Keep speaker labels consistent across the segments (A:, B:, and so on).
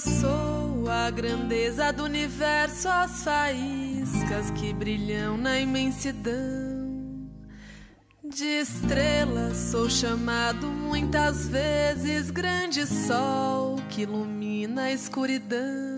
A: sou a grandeza do universo, as faíscas que brilham na imensidão. De estrela sou chamado muitas vezes, grande sol que ilumina a escuridão.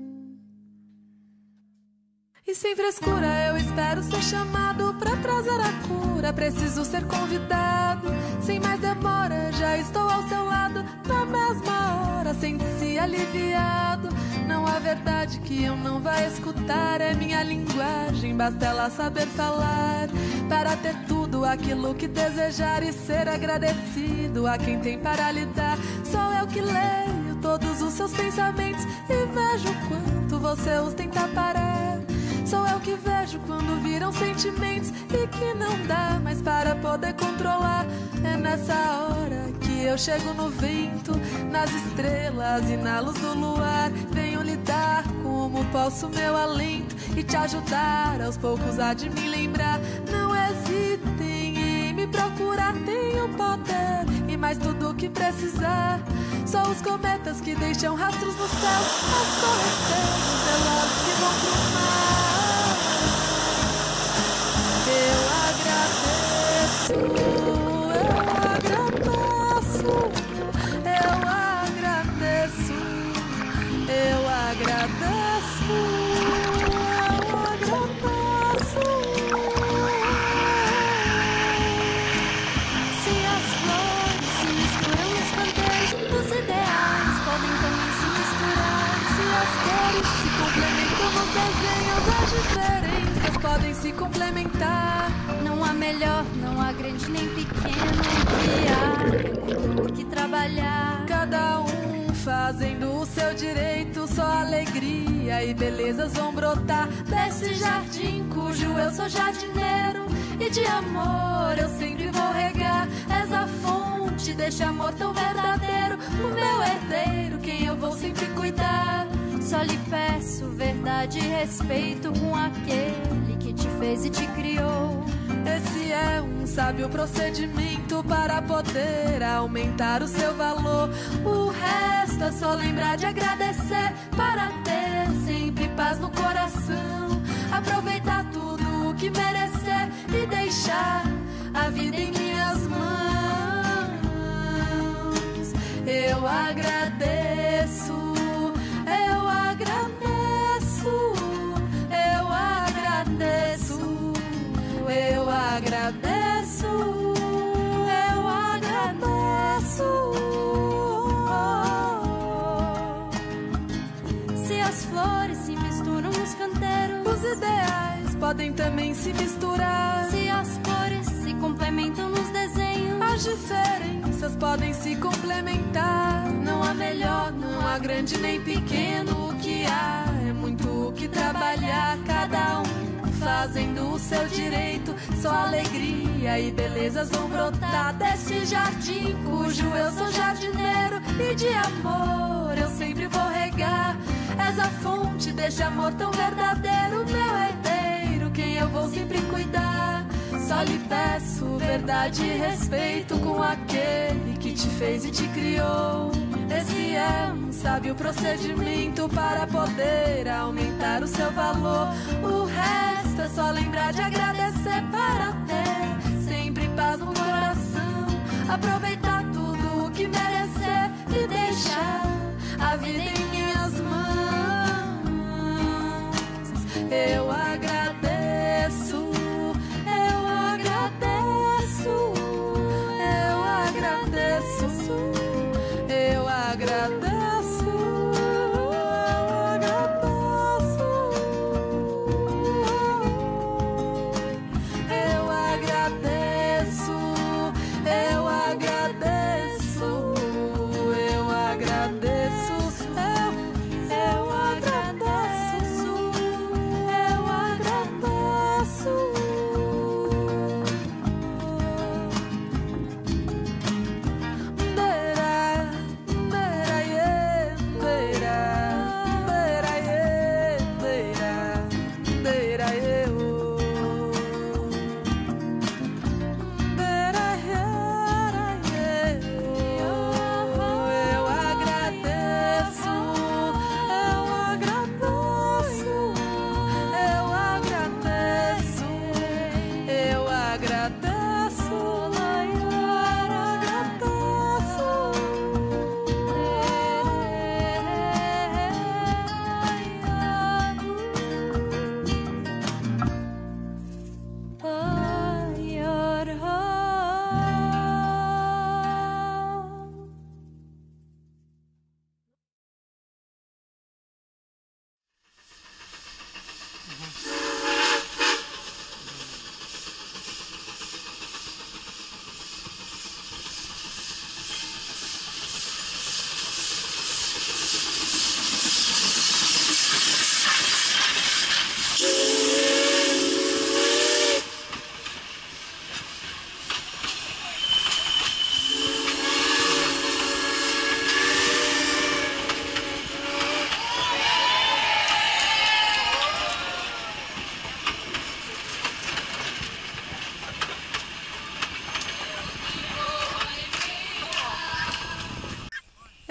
A: E sem frescura eu espero ser chamado pra trazer a cura. Preciso ser convidado, sem mais demora, já estou ao seu lado. Na mesma hora, sente-se aliviado. Não há verdade que eu não vá escutar. É minha linguagem, basta ela saber falar. Para ter tudo aquilo que desejar e ser agradecido a quem tem para lhe dar. Sou eu que leio todos os seus pensamentos e vejo o quanto você os tenta parar. Sou eu que vejo quando viram sentimentos e que não dá mais para poder controlar. É nessa hora que eu chego no vento, nas estrelas e na luz do luar. Venho lhe dar como posso meu alento e te ajudar aos poucos a de me lembrar. Não hesitem em me procurar, tenho poder e mais tudo o que precisar. Só os cometas que deixam rastros no céu, as correntezas velozes que vão pro mar. Eu agradeço, eu agradeço, eu agradeço, eu agradeço. Se as flores se misturam nos canteiros, os ideais podem também se misturar. Se as cores se complementam nos desenhos, as diferenças podem se complementar.
B: Não há melhor, não há grande nem pequeno. O que trabalhar,
A: cada um fazendo o seu direito. Só alegria e belezas vão brotar desse jardim cujo eu sou jardineiro. E de amor eu sempre vou regar. És a fonte deste amor tão verdadeiro, o meu herdeiro, quem eu vou sempre cuidar.
B: Só lhe peço verdade e respeito com aquele que te fez e te criou.
A: Esse é um sábio procedimento para poder aumentar o seu valor. O resto é só lembrar de agradecer para ter sempre paz no coração. Aproveitar tudo o que merecer e deixar a vida em minhas mãos. Eu agradeço, eu agradeço, eu agradeço, eu agradeço, eu agradeço.
B: Se as flores se misturam nos canteiros,
A: os ideais podem também se misturar.
B: Se as cores se complementam nos desenhos,
A: as diferenças podem se complementar. Não há melhor, não há grande nem pequeno. O que há é muito o que trabalhar. Cada um fazendo o seu direito. Só alegria e belezas vão brotar deste jardim cujo eu sou jardineiro. E de amor eu sempre vou regar. És a fonte deste amor tão verdadeiro, meu herdeiro, quem eu vou sempre cuidar. Só lhe peço verdade e respeito com aquele que te fez e te criou. Esse é um sábio procedimento para poder aumentar o seu valor. O resto é só lembrar de agradecer para ter sempre paz no coração. Aproveitar tudo o que merecer e deixar a vida em minhas mãos. Eu agradeço, eu agradeço, eu agradeço, eu agradeço, eu agradeço, eu agradeço, eu agradeço, eu agradeço, eu agradeço.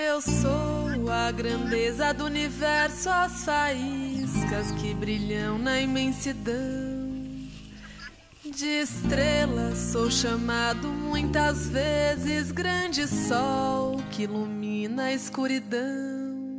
A: Eu sou a grandeza do universo, as faíscas que brilham na imensidão. De estrela sou chamado muitas vezes, grande sol que ilumina a escuridão.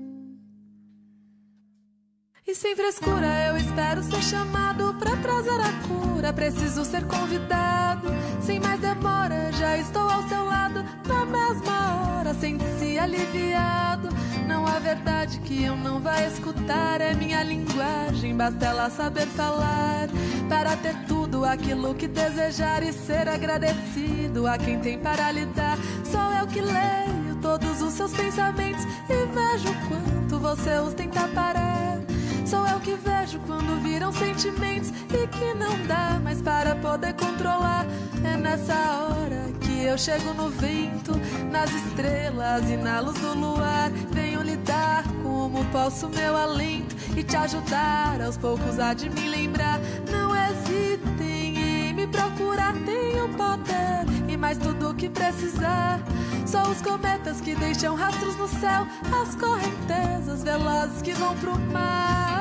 A: E sem frescura eu espero ser chamado pra trazer a cura. Preciso ser convidado, sem mais demora, já estou ao seu lado. Na mesma hora, sente-se aliviado. Não há verdade que eu não vá escutar. É minha linguagem, basta ela saber falar. Para ter tudo aquilo que desejar e ser agradecido a quem tem para lhe dar. Sou eu que leio todos os seus pensamentos e vejo o quanto você os tenta parar. Sou eu que vejo quando viram sentimentos e que não dá mais para poder controlar. É nessa hora que eu chego no vento, nas estrelas e na luz do luar. Venho lhe dar como posso meu alento e te ajudar aos poucos a de me lembrar. Não hesitem em me procurar, tenho poder e mais tudo o que precisar. Só os cometas que deixam rastros no céu, as correntezas velozes que vão pro mar.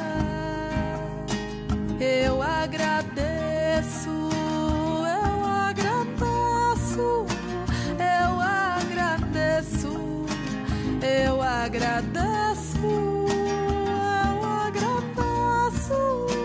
A: Eu agradeço, eu agradeço, eu agradeço, eu agradeço, eu agradeço.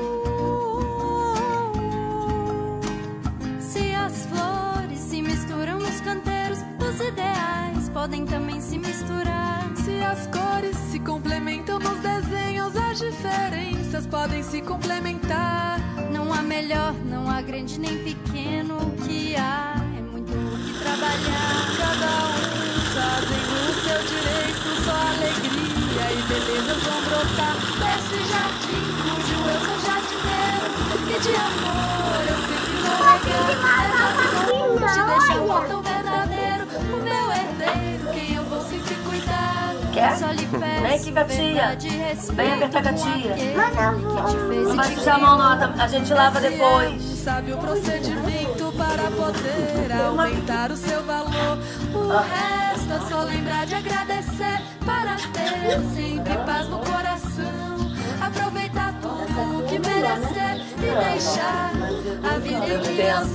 B: Se as flores se misturam nos canteiros, os ideais podem também se misturar.
A: Se as cores se complementam nos desenhos, as diferenças podem se complementar.
B: Não há melhor, não há grande nem pequeno. O que há é muito o que trabalhar.
A: Cada um fazendo o seu direito, só alegria e belezas vão brotar. Desse jardim cujo eu sou jardineiro, e de amor eu sempre vou regar. Essa flor te deixa um amor tão verdadeiro, o meu herdeiro, quem eu vou sempre cuidar.
C: Quer?
B: Só lhe peço
C: vem aqui, gatinha. Vem apertar, gatinha.
B: Não
C: vai sujar a mão, não. A gente lava depois.
A: Sabe o procedimento para poder aumentar o seu valor. O resto é só lembrar de agradecer para ter sempre paz no coração. Aproveitar tudo o que merecer e deixar a vida em minhas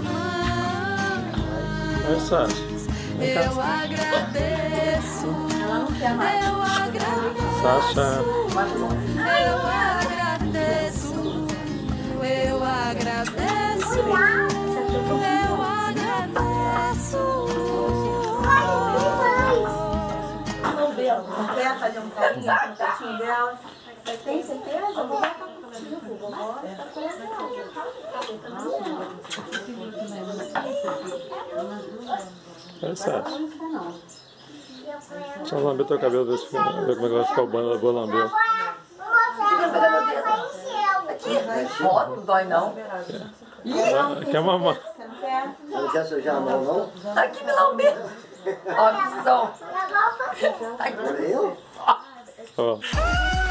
A: mãos. Eu agradeço, eu agradeço,
D: Sasha.
A: eu agradeço, eu agradeço, eu agradeço.
E: Não quer fazer um carinho no cantinho dela? Tem certeza? Eu vou dar contigo.
D: É Sasha. Deixa eu lamber teu cabelo, ver como é que vai ficar o banho. Eu vou lamber.
C: Aqui. Ó, não dói não.
D: Quer mamar?
E: Você não quer sujar a mão, não?
C: Aqui me lamber. Ó, que som.
E: Eu?
D: Ó.